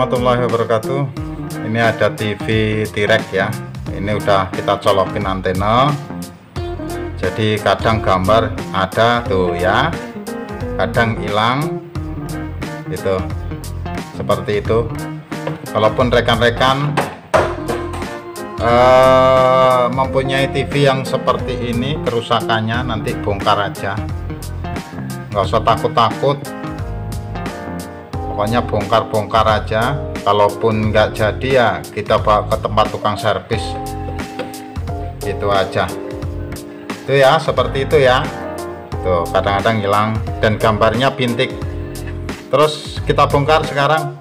warahmatullahi wabarakatuh. Ini ada TV T-Rex ya. Ini udah kita colokin antena. Jadi kadang gambar ada tuh ya, kadang hilang gitu. Seperti itu. Kalaupun rekan-rekan mempunyai TV yang seperti ini, kerusakannya nanti bongkar aja, nggak usah takut-takut, pokoknya bongkar-bongkar aja. Kalaupun nggak jadi ya kita bawa ke tempat tukang servis, gitu aja. Itu ya, seperti itu ya. Tuh kadang-kadang hilang dan gambarnya bintik. Terus kita bongkar sekarang.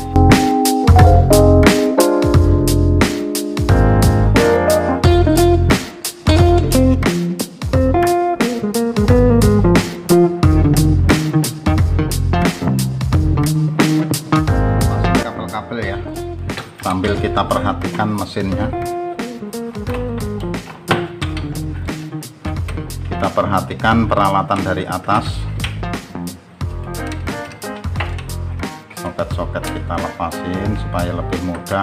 Ya, sambil kita perhatikan mesinnya, kita perhatikan peralatan dari atas. Soket-soket kita lepasin supaya lebih mudah.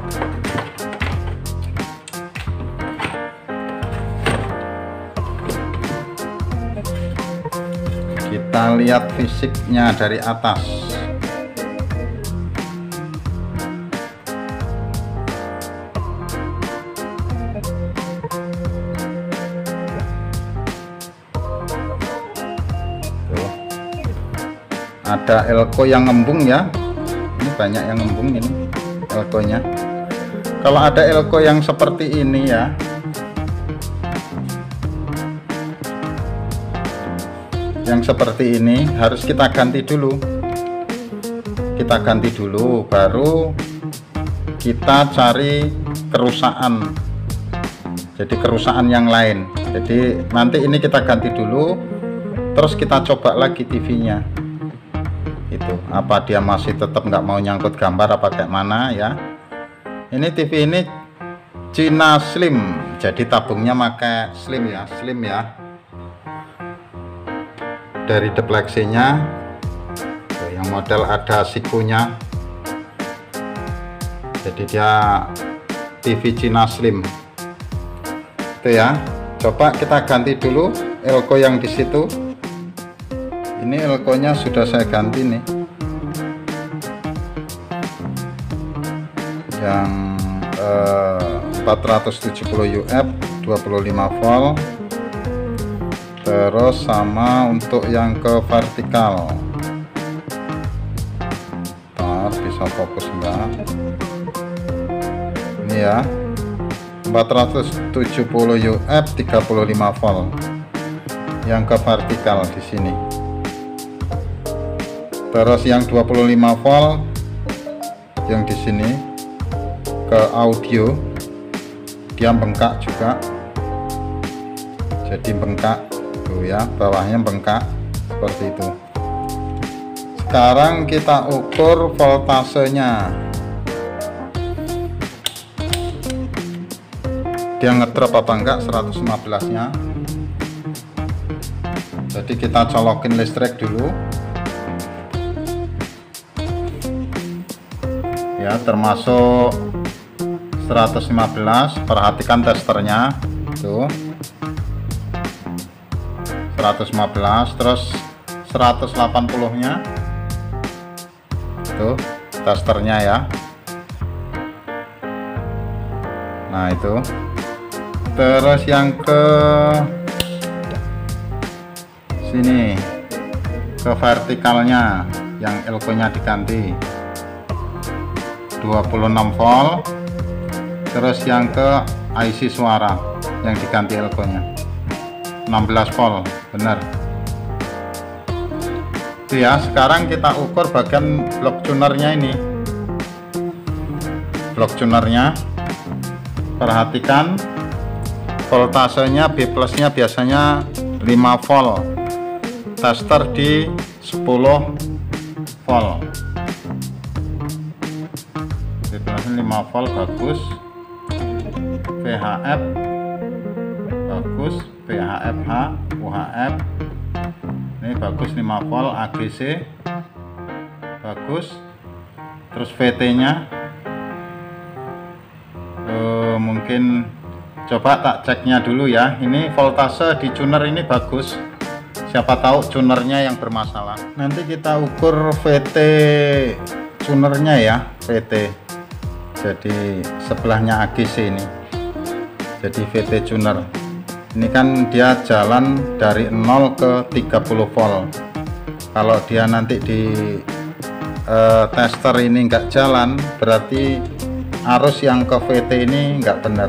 Kita lihat fisiknya dari atas. Ada elko yang ngembung ya, ini banyak yang ngembung ini elkonya. Kalau ada elko yang seperti ini ya, yang seperti ini harus kita ganti dulu. Kita ganti dulu, baru kita cari kerusakan. Jadi kerusakan yang lain. Jadi nanti ini kita ganti dulu, terus kita coba lagi TV-nya. Itu apa dia masih tetap nggak mau nyangkut gambar apa kayak mana ya. Ini TV ini Cina Slim, jadi tabungnya pakai slim ya, dari defleksinya tuh, yang model ada sikunya, jadi dia TV Cina Slim itu ya. Coba kita ganti dulu elko yang di situ. Ini elko-nya sudah saya ganti nih, yang 470 UF 25 volt, terus sama untuk yang ke vertikal. Ntar bisa fokus enggak ini ya, 470 UF 35 volt yang ke vertikal di sini. Terus yang 25 volt yang di sini ke audio, dia bengkak juga, jadi bengkak tuh ya, bawahnya bengkak seperti itu. Sekarang kita ukur voltasenya, dia ngedrop apa enggak 115 nya. Jadi kita colokin listrik dulu ya, termasuk 115. Perhatikan testernya tuh 115, terus 180 nya tuh testernya ya. Nah itu, terus yang ke sini ke vertikalnya yang elko nya diganti 26 volt, terus yang ke IC suara yang diganti elko nya 16 volt, benar itu ya. Sekarang kita ukur bagian blok tunernya ini, blok tunernya. Perhatikan voltasenya, B plusnya biasanya 5 volt, tester di 10 volt. 5 volt bagus, VHF bagus, VHFH, UHF ini bagus, 5 volt, AGC bagus, Terus VT nya mungkin coba tak ceknya dulu ya. Ini voltase di tuner ini bagus, siapa tahu tunernya yang bermasalah. Nanti kita ukur VT tunernya ya, VT. Jadi sebelahnya AGC ini, jadi VT tuner ini kan dia jalan dari 0 ke 30 volt. Kalau dia nanti di tester ini enggak jalan, berarti arus yang ke VT ini enggak benar.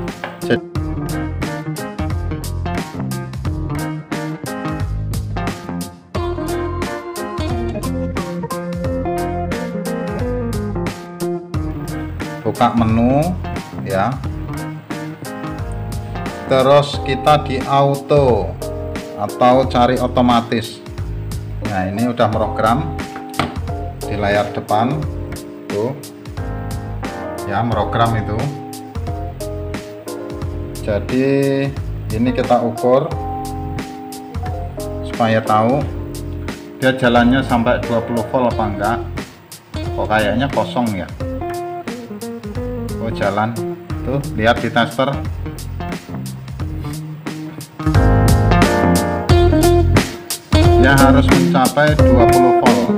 Buka menu ya, terus kita di auto atau cari otomatis. Nah, ini udah program di layar depan tuh ya, program itu. Jadi ini kita ukur supaya tahu dia jalannya sampai 20 volt apa enggak. Kok kayaknya kosong ya. Oh, jalan tuh, lihat di tester. Dia harus mencapai 20 volt.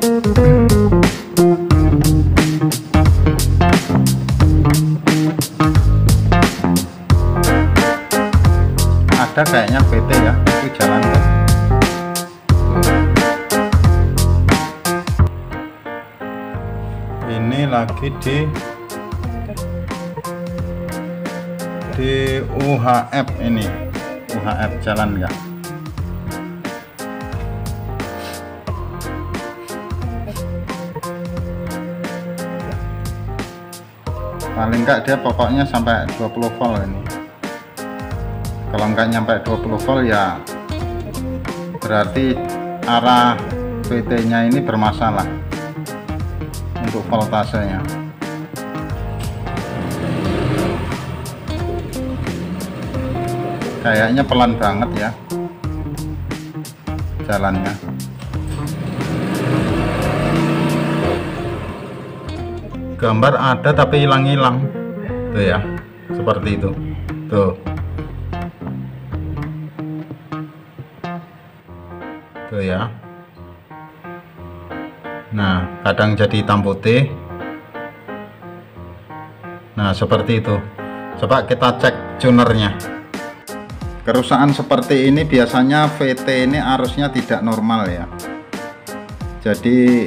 Ada kayaknya VT ya, itu jalan tuh. Ini lagi di UHF, ini UHF jalan enggak? Paling enggak dia pokoknya sampai 20 volt ini. Kalau enggak nyampe 20 volt ya berarti arah VT nya ini bermasalah untuk voltasenya. Kayaknya pelan banget ya jalannya. Gambar ada tapi hilang-hilang tuh ya, seperti itu tuh ya. Nah, kadang jadi hitam putih. Nah, seperti itu. Coba kita cek tunernya. Kerusakan seperti ini biasanya VT ini arusnya tidak normal ya. Jadi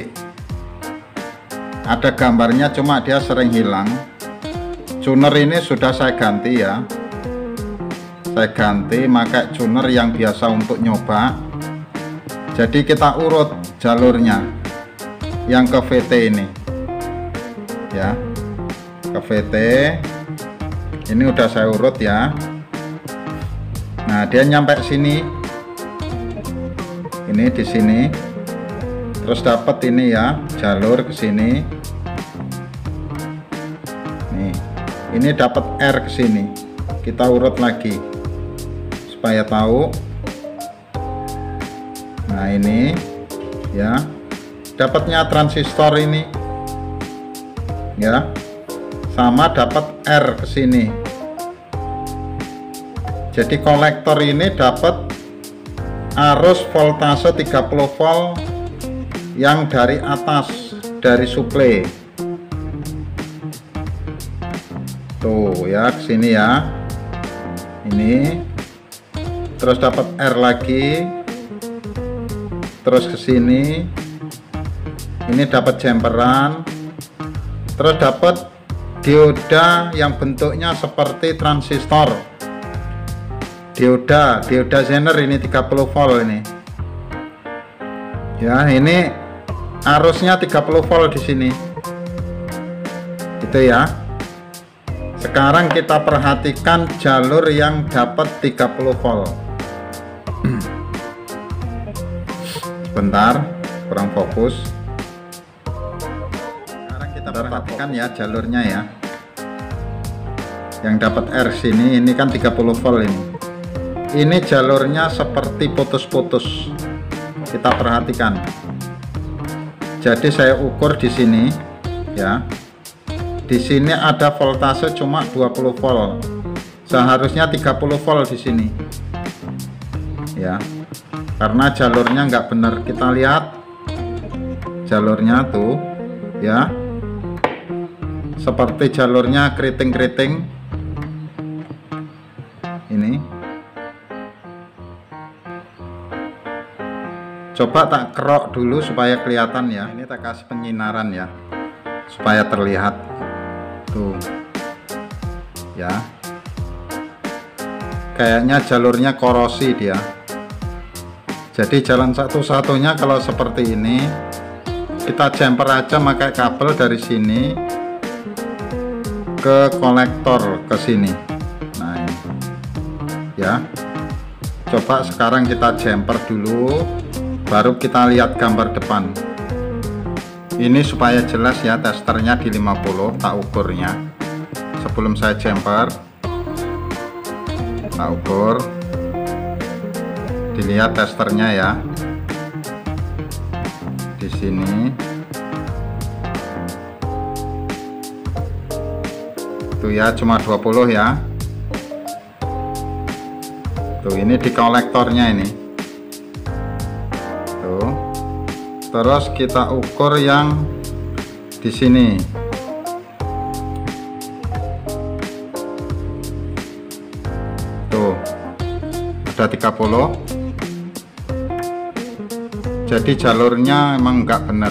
ada gambarnya, cuma dia sering hilang. Tuner ini sudah saya ganti ya. Saya ganti pakai tuner yang biasa untuk nyoba. Jadi kita urut jalurnya yang ke VT ini ya, ke VT ini udah saya urut ya. Nah, dia nyampe sini, ini di sini, terus dapat ini ya, jalur ke sini. Nih, ini dapat R ke sini. Kita urut lagi supaya tahu. Nah, ini ya, dapatnya transistor ini ya, sama dapat R ke sini. Jadi kolektor ini dapat arus voltase 30 volt yang dari atas, dari suplai tuh ya, ke sini ya. Ini terus dapat R lagi, terus ke sini. Ini dapat jumperan, terus dapat dioda yang bentuknya seperti transistor. Dioda Zener ini 30 volt ini. Ya, ini arusnya 30 volt di sini. Gitu ya. Sekarang kita perhatikan jalur yang dapat 30 volt. Sebentar, kurang fokus. Sekarang kita perhatikan ya jalurnya ya. Yang dapat R sini, ini kan 30 volt ini. Ini jalurnya seperti putus-putus. Kita perhatikan. Jadi saya ukur di sini ya. Di sini ada voltase cuma 20 volt, seharusnya 30 volt di sini ya, karena jalurnya nggak benar. Kita lihat jalurnya tuh ya, seperti jalurnya keriting-keriting ini. Coba tak kerok dulu supaya kelihatan ya. Ini tak kasih penyinaran ya, supaya terlihat tuh ya. Kayaknya jalurnya korosi dia. Jadi jalan satu-satunya kalau seperti ini, kita jumper aja pakai kabel dari sini ke kolektor ke sini. Nah ini ya. Coba sekarang kita jumper dulu, baru kita lihat gambar depan. Ini supaya jelas ya, testernya di 50 tak ukurnya. Sebelum saya jumper, tak ukur, dilihat testernya ya. Di sini tuh ya, cuma 20 ya. Tuh ini di kolektornya ini. Tuh. Terus kita ukur yang di sini. Tuh. Ada 30. Jadi jalurnya emang nggak bener.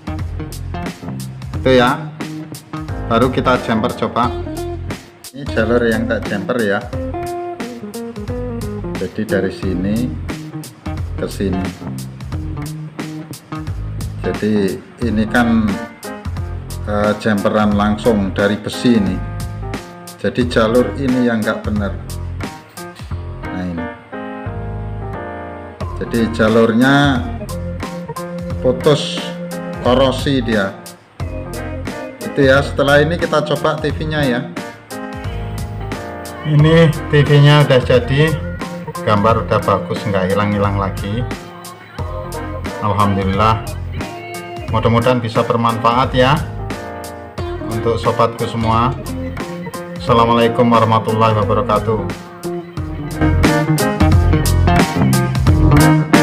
Itu ya. Baru kita jumper coba. Ini jalur yang tak jumper ya. Jadi dari sini ke sini. Jadi ini kan jumperan langsung dari besi ini. Jadi jalur ini yang nggak benar. Nah ini. Jadi jalurnya putus, korosi dia. Itu ya. Setelah ini kita coba TV-nya ya. Ini TV-nya udah jadi. Gambar udah bagus, nggak hilang-hilang lagi. Alhamdulillah, mudah-mudahan bisa bermanfaat ya untuk sobatku semua. Assalamualaikum warahmatullahi wabarakatuh.